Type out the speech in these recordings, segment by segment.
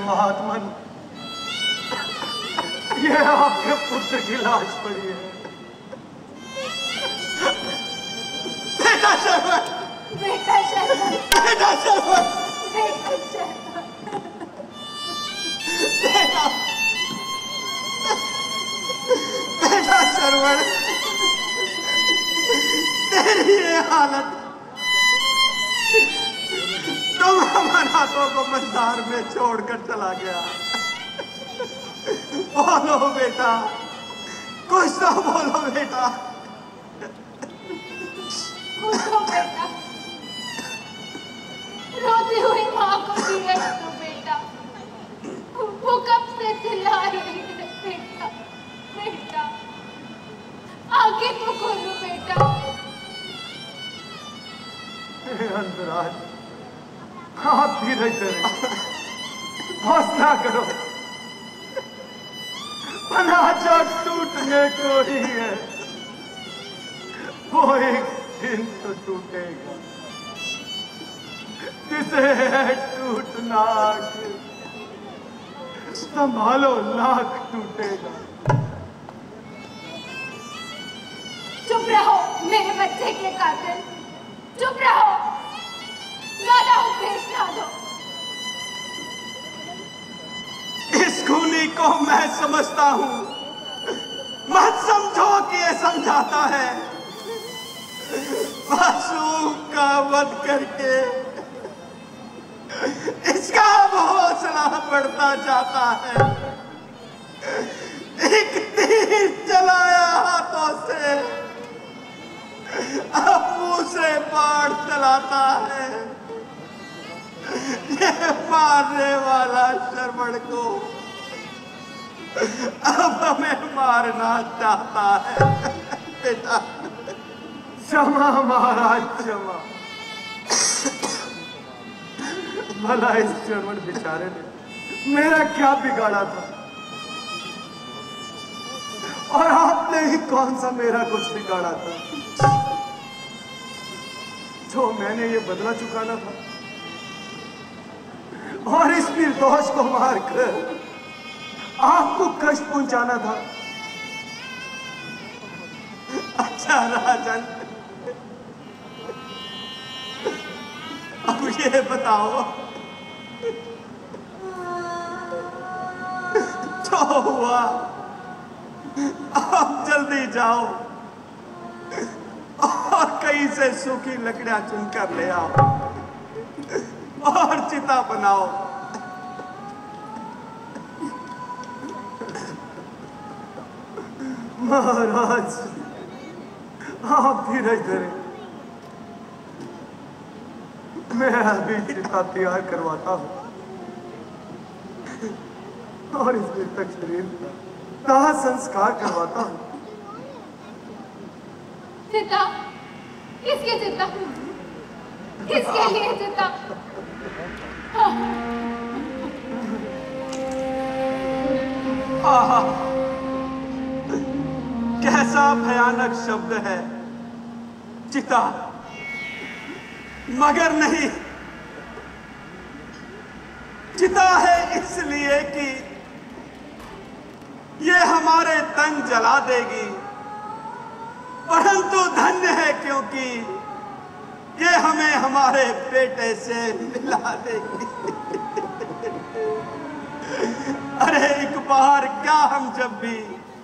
महात्मन, ये आपके पुत्र की लाश पड़ी है। बेटा श्रवण, बेटा श्रवण, बेटा श्रवण, बेटा श्रवण, बेटा, बेटा श्रवण, तेरी ये हालत, तुम हमारे हाथों को मझधार में छोड़कर चला गया। बोलो बेटा, कुछ तो बोलो बेटा। उठो बेटा, रोती हुई माँ को दिए तो बेटा, वो कब से चिल्ला रही है बेटा, बेटा, आगे तो खोलो बेटा। अंतराज, आप धीरे करें, हौसला करो, अनाचा टूटने को ही है, वो एक दिन तो टूटेगा, जिसे है टूटना, संभालो लाख टूटेगा। चुप रहो मेरे बच्चे के कातिल, चुप रहो, ज्यादा उपदेश ना दो। इस खूनी को मैं समझता हूं, मत समझो कि ये समझाता है। मासूम का वध करके इसका हौसला बढ़ता जाता है। एक तीर चलाया हाथों से, अब मुंह से बाढ़ चलाता है। ये मारने वाला श्रवण को अब हमें मारना चाहता है। बेटा क्षमा महाराज, क्षमा। भला इस श्रवण बेचारे ने मेरा क्या बिगाड़ा था, और आपने ही कौन सा मेरा कुछ बिगाड़ा था जो मैंने ये बदला चुकाना था और इस निर्दोष को मारकर आपको कष्ट पहुंचाना था। अच्छा राजन, अब ये बताओ, जो हुआ आप जल्दी जाओ और कहीं से सूखी लकड़ियां चुनकर ले आओ और चिता बनाओ। महाराज आप धीरज धरें, मैं अभी चिता तैयार करवाता हूं और इस मृतक शरीर का दाह संस्कार करवाता हूं। चिता? किसकी चिता? किसके लिए चिता? आहा, कैसा भयानक शब्द है चिता, मगर नहीं, चिता है इसलिए कि ये हमारे तन जला देगी, परंतु धन्य है क्योंकि ये हमें हमारे बेटे से मिला देगी। अरे एक बार क्या हम जब भी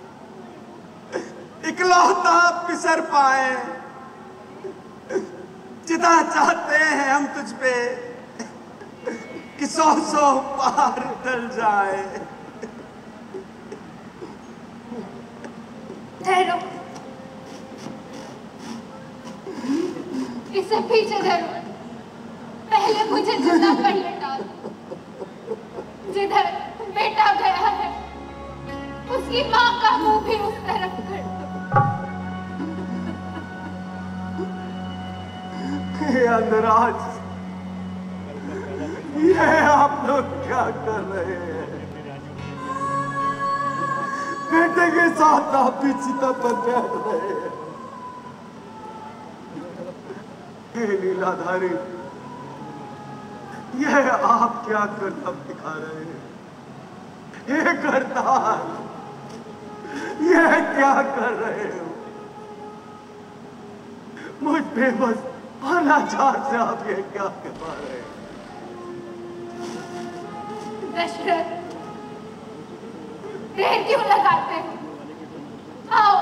इकलौता पिसर पाए, चिता चाहते हैं हम तुझ पे कि 100 पार टल जाए। ठहरो, इसे पीछे धरो, पहले मुझे जिंदा पर लेटा दो। जिधर बेटा गया है उसकी माँ का मुंह भी उस तरफ कर दो। अंधराज, ये आप लोग क्या कर रहे हैं? बेटे के साथ आप भी चिता पर बैठ रहे हैं। हे लीलाधारी, यह आप क्या करतब दिखा रहे हैं? ये करतार, ये क्या कर रहे हो? मुझ बेबस और लाचार से आप ये क्या करवा रहे हो? दशरथ, देर क्यों लगाते हो? आओ,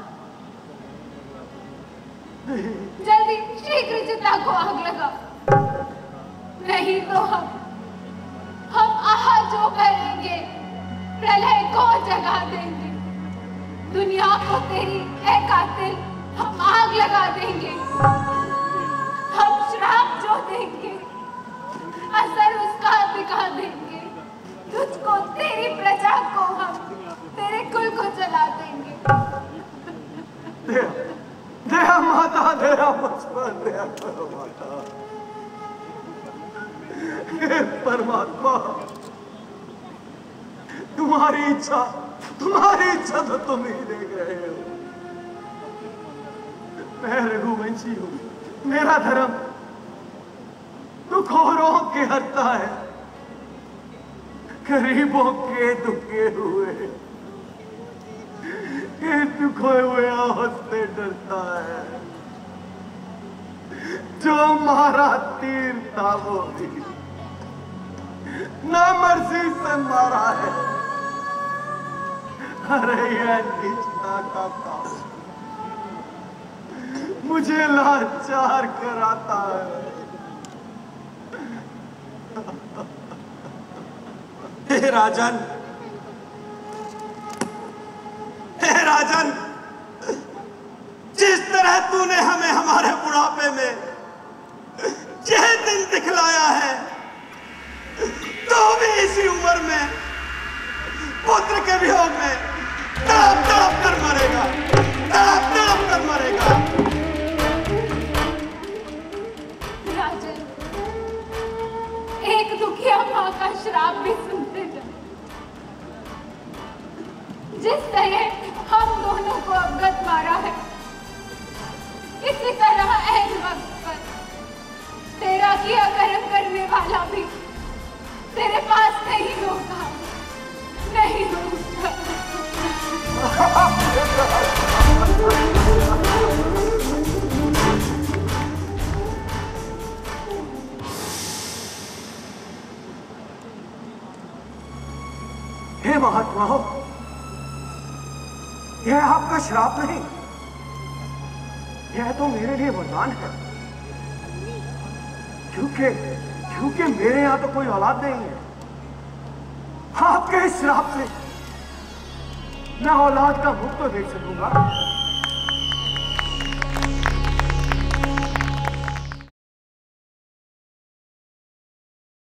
जल्दी शीघ्र चिता को आग लगाओ, नहीं तो हम आहा जो करेंगे, प्रलय को जगा देंगे। दुनिया को तेरी ए कातिल हम आग लगा देंगे। हम श्राप जो देंगे, असर उसका दिखा देंगे। तुझको, तेरी प्रजा को, हम तेरे कुल को जला देंगे। दया माता, दया मुझ पर दया करो माता। हे परमात्मा, तुम्हारी इच्छा तो तुम ही देख रहे हो। मैं रघुवंशी हूं, मेरा धर्म दुखोरों के हरता है, गरीबों के दुखे हुए, ये दुखे हुए आवाज से डरता है। जो मारा तीर था वो भी ना मर्जी से मारा है। अरे ये निष्ठा का काम मुझे लाचार कराता है। हे राजन, जिस तरह तूने हमें हमारे बुढ़ापे में यह दिन दिखलाया है, तो भी इसी उम्र में पुत्र के वियोग में तड़प तड़प कर मरेगा, तड़प तड़प कर मरेगा। राजन, एक दुखिया मां का श्राप भी सुनते जाओ। जिस तरह हम दोनों को अवगत मारा है, इसी तरह ऐन वक्त पर तेरा किया कर्म करने वाला भी तेरे पास नहीं होगा, नहीं होगा। हे महात्माओं, यह आपका श्राप नहीं, यह तो मेरे लिए वरदान है। क्योंकि मेरे यहां तो कोई औलाद नहीं है। आपके इस श्राप से मैं औलाद का मुख तो देख सकूंगा,